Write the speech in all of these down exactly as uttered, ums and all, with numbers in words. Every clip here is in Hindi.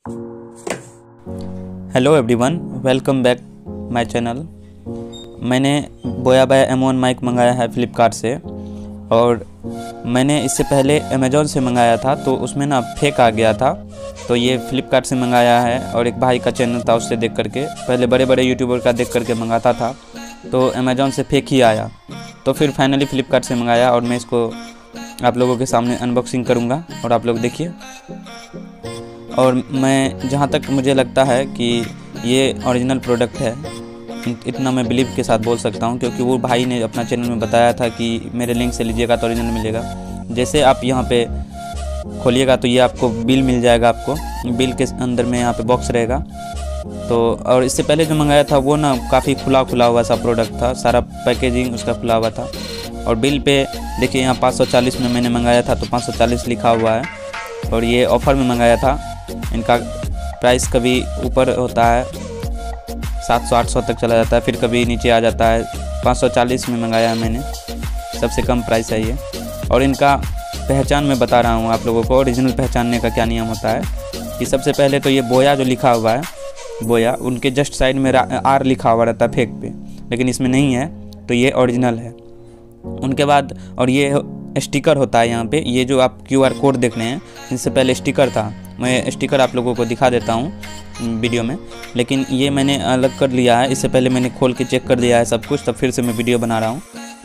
Hello everyone, welcome back my channel. मैंने Boya by M one mic मंगाया है फ्लिपकार्ट से, और मैंने इससे पहले अमेज़ॉन से मंगाया था तो उसमें ना फेक आ गया था। तो ये फ्लिपकार्ट से मंगाया है और एक भाई का चैनल था, उससे देख करके, पहले बड़े बड़े यूट्यूबर का देख करके मंगाता था तो अमेज़ॉन से फेक ही आया। तो फिर फाइनली फ्लिपकार्ट से मंगाया और मैं इसको आप लोगों के सामने अनबॉक्सिंग करूँगा और आप लोग देखिए। और मैं जहाँ तक मुझे लगता है कि ये ओरिजिनल प्रोडक्ट है, इतना मैं बिलीव के साथ बोल सकता हूँ, क्योंकि वो भाई ने अपना चैनल में बताया था कि मेरे लिंक से लीजिएगा तो ओरिजिनल मिलेगा। जैसे आप यहाँ पे खोलिएगा तो ये आपको बिल मिल जाएगा, आपको बिल के अंदर में यहाँ पे बॉक्स रहेगा। तो और इससे पहले जो मंगाया था वो ना काफ़ी खुला खुला हुआ सा प्रोडक्ट था, सारा पैकेजिंग उसका खुला हुआ था। और बिल पे देखिए यहाँ पाँच सौ चालीस में मैंने मंगाया था तो पाँच सौ चालीस लिखा हुआ है। और ये ऑफ़र में मंगाया था, इनका प्राइस कभी ऊपर होता है सात सौ आठ सौ तक चला जाता है, फिर कभी नीचे आ जाता है। पाँच सौ चालीस में मंगाया है मैंने, सबसे कम प्राइस है ये। और इनका पहचान मैं बता रहा हूँ आप लोगों को, ओरिजिनल पहचानने का क्या नियम होता है कि सबसे पहले तो ये बोया जो लिखा हुआ है, बोया, उनके जस्ट साइड में आर लिखा हुआ रहता है फेक पे, लेकिन इसमें नहीं है, तो ये ओरिजिनल है। उनके बाद और ये स्टिकर होता है यहाँ पे, ये जो आप क्यू आर कोड देख रहे हैं, इससे पहले स्टिकर था। मैं स्टिकर आप लोगों को दिखा देता हूँ वीडियो में, लेकिन ये मैंने अलग कर लिया है। इससे पहले मैंने खोल के चेक कर दिया है सब कुछ, तब फिर से मैं वीडियो बना रहा हूँ।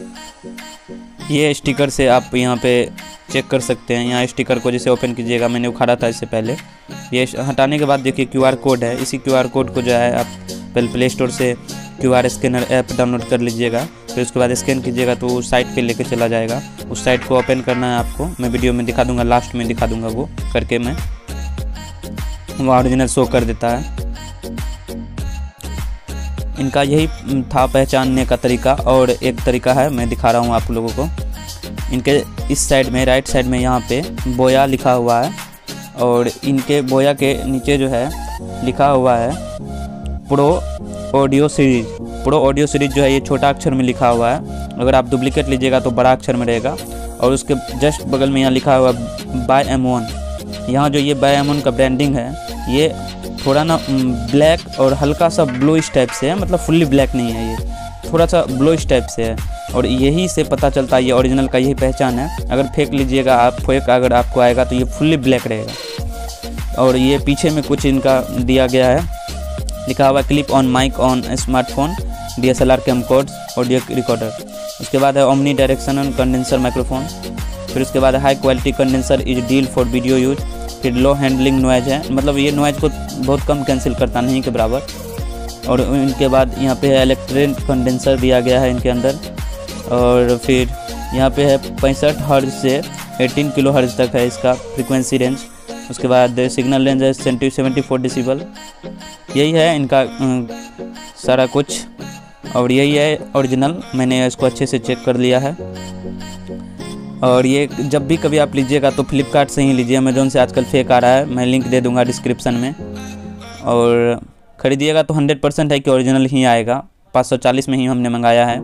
ये स्टिकर से आप यहाँ पे चेक कर सकते हैं। यहाँ स्टिकर को जैसे ओपन कीजिएगा, मैंने उखाड़ा था इससे पहले, ये हटाने के बाद देखिए क्यू आर कोड है। इसी क्यू आर कोड को जो है आप पहले प्ले स्टोर से Q R scanner app download कर लीजिएगा, फिर उसके बाद स्कैन कीजिएगा तो उस साइट पे लेके चला जाएगा। उस साइट को ओपन करना है आपको, मैं वीडियो में दिखा दूंगा, लास्ट में दिखा दूंगा वो करके, मैं वो ओरिजिनल शो कर देता है। इनका यही था पहचानने का तरीका, और एक तरीका है मैं दिखा रहा हूँ आप लोगों को। इनके इस साइड में, राइट साइड में यहाँ पे बोया लिखा हुआ है, और इनके बोया के नीचे जो है लिखा हुआ है pro audio series. Pro audio series जो है ये छोटा अक्षर में लिखा हुआ है, अगर आप डुप्लीकेट लीजिएगा तो बड़ा अक्षर में रहेगा। और उसके जस्ट बगल में यहाँ लिखा हुआ बाय एम वन। यहाँ जो ये बाय एम वन का ब्रांडिंग है, ये थोड़ा ना ब्लैक और हल्का सा ब्लूइश टाइप से है, मतलब फुल्ली ब्लैक नहीं है, ये थोड़ा सा ब्लूइश टाइप से है। और यही से पता चलता है ये ओरिजिनल का यही पहचान है। अगर फेक लीजिएगा आप, फेक अगर आपको आएगा तो ये फुल्ली ब्लैक रहेगा। और ये पीछे में कुछ इनका दिया गया है, लिखा हुआ clip on mic on smartphone, D S L R camcorder, audio recorder. उसके बाद है ओमनी डायरेक्शनल कंडेंसर माइक्रोफोन। फिर उसके बाद high quality condenser is deal for video use. फिर लो हैंडलिंग नॉइज है, मतलब ये नॉइज को बहुत कम कैंसिल करता, नहीं के बराबर। और इनके बाद यहाँ पे है इलेक्ट्रिक कंडेंसर दिया गया है इनके अंदर। और फिर यहाँ पे है पैंसठ हर्ज से अठारह किलो हर्ज तक है इसका फ्रीक्वेंसी रेंज। उसके बाद सिग्नल रेंज है सेवेंटी फोर डिसिबल। यही है इनका सारा कुछ, और यही है ओरिजिनल। मैंने इसको अच्छे से चेक कर लिया है। और ये जब भी कभी आप लीजिएगा तो फ्लिपकार्ट से ही लीजिए, अमेज़ॉन से आजकल फेक आ रहा है, मैं लिंक दे दूंगा डिस्क्रिप्शन में। और ख़रीदिएगा तो हंड्रेड परसेंट है कि ओरिजिनल ही आएगा। पाँच सौ चालीस में ही हमने मंगाया है।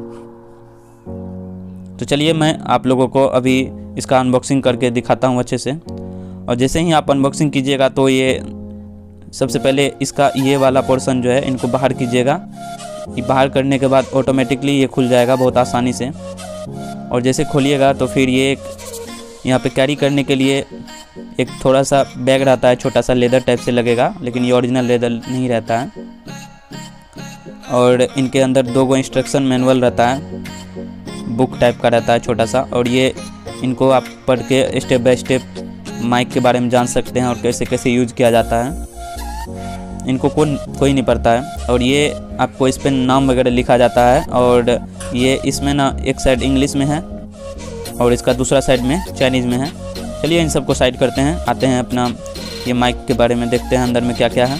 तो चलिए मैं आप लोगों को अभी इसका अनबॉक्सिंग करके दिखाता हूँ अच्छे से। और जैसे ही आप अनबॉक्सिंग कीजिएगा तो ये सबसे पहले इसका ये वाला पोर्शन जो है इनको बाहर कीजिएगा। ये बाहर करने के बाद ऑटोमेटिकली ये खुल जाएगा बहुत आसानी से। और जैसे खोलिएगा तो फिर ये एक यहाँ पे कैरी करने के लिए एक थोड़ा सा बैग रहता है, छोटा सा लेदर टाइप से लगेगा, लेकिन ये ओरिजिनल लेदर नहीं रहता है। और इनके अंदर दो गो इंस्ट्रक्शन मैनुअल रहता है, बुक टाइप का रहता है छोटा सा। और ये इनको आप पढ़ के स्टेप बाय स्टेप माइक के बारे में जान सकते हैं और कैसे कैसे यूज किया जाता है। इनको कोई कोई नहीं पढ़ता है। और ये आपको इस पर नाम वगैरह लिखा जाता है। और ये इसमें ना एक साइड इंग्लिश में है और इसका दूसरा साइड में चाइनीज़ में है। चलिए इन सबको साइड करते हैं, आते हैं अपना ये माइक के बारे में देखते हैं अंदर में क्या क्या है।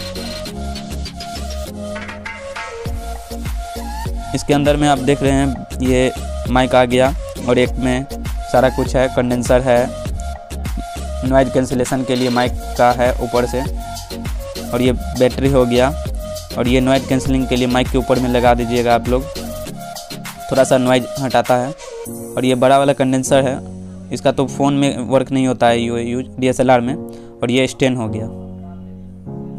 इसके अंदर में आप देख रहे हैं ये माइक आ गया, और एक में सारा कुछ है, कंडेंसर है, नॉइज कैंसिलेशन के लिए माइक का है ऊपर से। और ये बैटरी हो गया, और ये नॉइज कैंसिलिंग के लिए माइक के ऊपर में लगा दीजिएगा आप लोग, थोड़ा सा नॉइज हटाता है। और ये बड़ा वाला कंडेंसर है, इसका तो फ़ोन में वर्क नहीं होता है use D S L R में। और ये स्टैंड हो गया।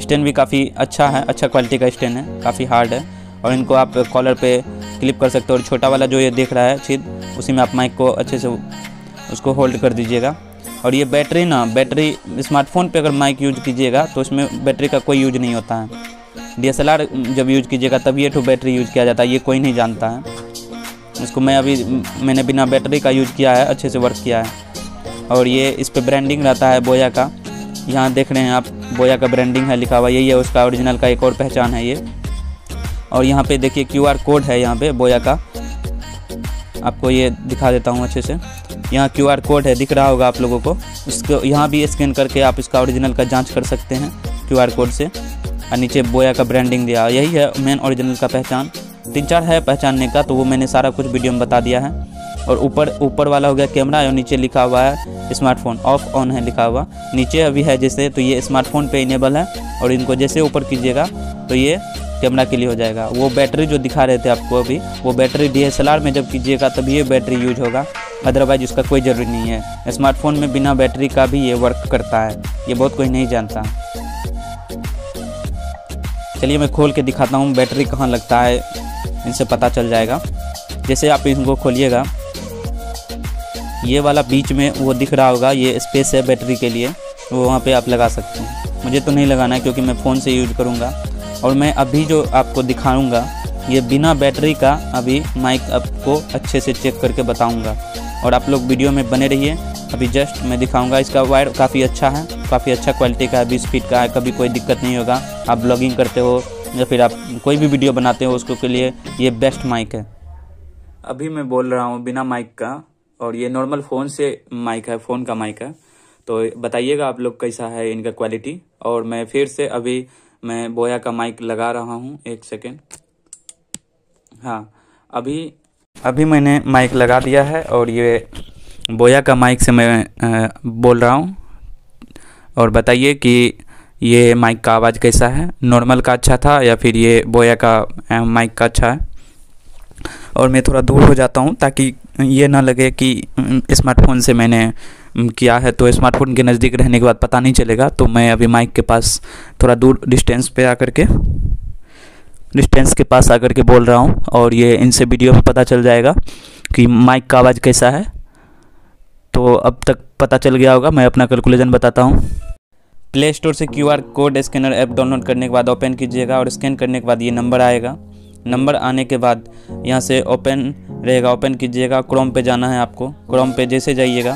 स्टैंड भी काफ़ी अच्छा है, अच्छा क्वालिटी का स्टैंड है, काफ़ी हार्ड है। और इनको आप कॉलर पे क्लिप कर सकते हो। और छोटा वाला जो ये दिख रहा है छेद, उसी में आप माइक को अच्छे से उसको होल्ड कर दीजिएगा। और ये बैटरी ना बैटरी स्मार्टफोन पे अगर माइक यूज कीजिएगा तो इसमें बैटरी का कोई यूज नहीं होता है। डी एस एल आर जब यूज कीजिएगा तब ये ठो बैटरी यूज किया जाता है, ये कोई नहीं जानता है इसको। मैं अभी मैंने बिना बैटरी का यूज किया है, अच्छे से वर्क किया है। और ये इस पर ब्रांडिंग रहता है बोया का, यहाँ देख रहे हैं आप, बोया का ब्रांडिंग है लिखा हुआ, यही है उसका ओरिजिनल का एक और पहचान है ये। और यहाँ पे देखिए क्यू आर कोड है यहाँ पे बोया का, आपको ये दिखा देता हूँ अच्छे से। यहाँ क्यू आर कोड है, दिख रहा होगा आप लोगों को। इसको यहाँ भी स्कैन करके आप इसका ओरिजिनल का जांच कर सकते हैं क्यू आर कोड से। और नीचे बोया का ब्रांडिंग दिया, यही है मेन ओरिजिनल का पहचान। तीन चार है पहचानने का, तो वो मैंने सारा कुछ वीडियो में बता दिया है। और ऊपर ऊपर वाला हो गया कैमरा, और नीचे लिखा हुआ है स्मार्टफोन, ऑफ ऑन है लिखा हुआ। नीचे अभी है जैसे, तो ये स्मार्टफोन पे इनेबल है। और इनको जैसे ऊपर कीजिएगा तो ये कैमरा के लिए हो जाएगा। वो बैटरी जो दिखा रहे थे आपको अभी, वो battery D S L R में जब कीजिएगा तब ये बैटरी यूज होगा, अदरवाइज उसका कोई ज़रूरी नहीं है। स्मार्टफोन में बिना बैटरी का भी ये वर्क करता है, ये बहुत कोई नहीं जानता। चलिए मैं खोल के दिखाता हूँ बैटरी कहाँ लगता है, इनसे पता चल जाएगा। जैसे आप इनको खोलिएगा, ये वाला बीच में वो दिख रहा होगा, ये स्पेस है बैटरी के लिए, वो वहाँ पे आप लगा सकते हैं। मुझे तो नहीं लगाना है क्योंकि मैं फ़ोन से यूज करूँगा। और मैं अभी जो आपको दिखाऊंगा ये बिना बैटरी का अभी माइक आपको अच्छे से चेक करके बताऊंगा। और आप लोग वीडियो में बने रहिए, अभी जस्ट मैं दिखाऊंगा। इसका वायर काफ़ी अच्छा है, काफ़ी अच्छा क्वालिटी का है, बीस फीट का है, कभी कोई दिक्कत नहीं होगा। आप ब्लॉगिंग करते हो या फिर आप कोई भी वीडियो बनाते हो उसको के लिए ये बेस्ट माइक है। अभी मैं बोल रहा हूँ बिना माइक का, और ये नॉर्मल फ़ोन से माइक है, फ़ोन का माइक है। तो बताइएगा आप लोग कैसा है इनका क्वालिटी। और मैं फिर से अभी मैं बोया का माइक लगा रहा हूँ, एक सेकेंड। हाँ, अभी अभी मैंने माइक लगा दिया है और ये बोया का माइक से मैं आ, बोल रहा हूँ। और बताइए कि ये माइक का आवाज़ कैसा है, नॉर्मल का अच्छा था या फिर ये बोया का माइक का अच्छा है। और मैं थोड़ा दूर हो जाता हूँ ताकि ये ना लगे कि स्मार्टफोन से मैंने किया है, तो स्मार्टफोन के नज़दीक रहने के बाद पता नहीं चलेगा। तो मैं अभी माइक के पास थोड़ा दूर डिस्टेंस पे आकर के डिस्टेंस के पास आकर के बोल रहा हूँ। और ये इनसे वीडियो में पता चल जाएगा कि माइक का आवाज़ कैसा है। तो अब तक पता चल गया होगा। मैं अपना कैलकुलेशन बताता हूँ। प्ले स्टोर से Q R code scanner app download करने के बाद ओपन कीजिएगा, और स्कैन करने के बाद ये नंबर आएगा। नंबर आने के बाद यहाँ से ओपन रहेगा, ओपन कीजिएगा। क्रोम पे जाना है आपको, क्रोम पे जैसे जाइएगा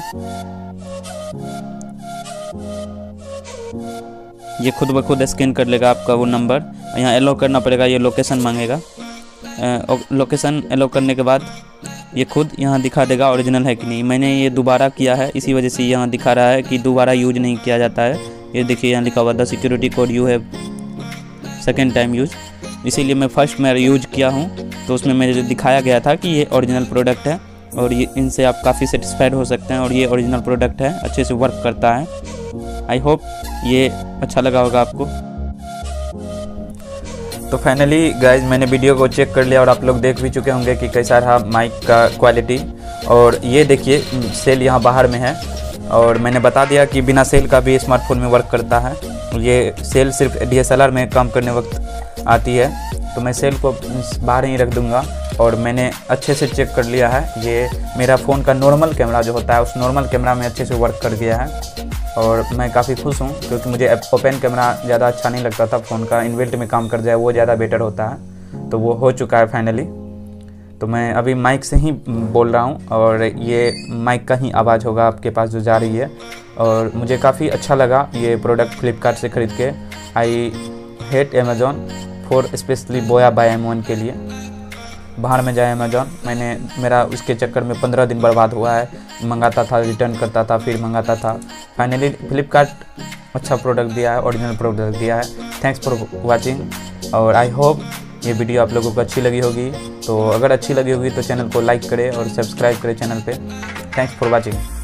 ये खुद ब खुद स्कैन कर लेगा आपका वो नंबर। यहाँ एलो करना पड़ेगा, ये लोकेशन मांगेगा। लोकेशन एलो करने के बाद ये खुद यहाँ दिखा देगा ओरिजिनल है कि नहीं। मैंने ये दोबारा किया है, इसी वजह से यहाँ दिखा रहा है कि दोबारा यूज नहीं किया जाता है। ये देखिए यहाँ लिखा हुआ the security code you have second time use, इसीलिए मैं फर्स्ट में यूज किया हूँ। तो उसमें मुझे दिखाया गया था कि ये ओरिजिनल प्रोडक्ट है और ये इनसे आप काफ़ी सेटिस्फाइड हो सकते हैं। और ये ओरिजिनल प्रोडक्ट है, अच्छे से वर्क करता है। आई होप ये अच्छा लगा होगा आपको। तो फाइनली गाइज मैंने वीडियो को चेक कर लिया और आप लोग देख भी चुके होंगे कि कैसा रहा माइक का क्वालिटी। और ये देखिए सेल यहाँ बाहर में है, और मैंने बता दिया कि बिना सेल का भी स्मार्टफोन में वर्क करता है। ये सेल सिर्फ डी एस एल आर में काम करने वक्त आती है, तो मैं सेल को बाहर ही रख दूंगा। और मैंने अच्छे से चेक कर लिया है, ये मेरा फ़ोन का नॉर्मल कैमरा जो होता है उस नॉर्मल कैमरा में अच्छे से वर्क कर गया है। और मैं काफ़ी खुश हूँ क्योंकि मुझे ओपन कैमरा ज़्यादा अच्छा नहीं लगता था, फ़ोन का इनबिल्ट में काम कर जाए वो ज़्यादा बेटर होता है। तो वो हो चुका है फाइनली। तो मैं अभी माइक से ही बोल रहा हूँ, और ये माइक का ही आवाज़ होगा आपके पास जो जा रही है। और मुझे काफ़ी अच्छा लगा ये प्रोडक्ट फ्लिपकार्ट से ख़रीद के। I hate Amazon for specially Boya by M one के लिए। बाहर में जाए अमेज़ॉन, मैंने मेरा उसके चक्कर में पंद्रह दिन बर्बाद हुआ है। मंगाता था, रिटर्न करता था, फिर मंगाता था। फाइनली फ्लिपकार्ट अच्छा प्रोडक्ट दिया है, ओरिजिनल प्रोडक्ट दिया है। Thanks for watching. और आई होप ये वीडियो आप लोगों को अच्छी लगी होगी। तो अगर अच्छी लगी होगी तो चैनल को लाइक करें और सब्सक्राइब करें चैनल पे। Thanks for watching.